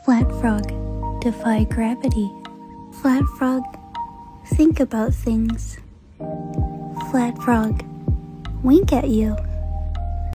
Flat frog, defy gravity. Flat frog, think about things. Flat frog, wink at you.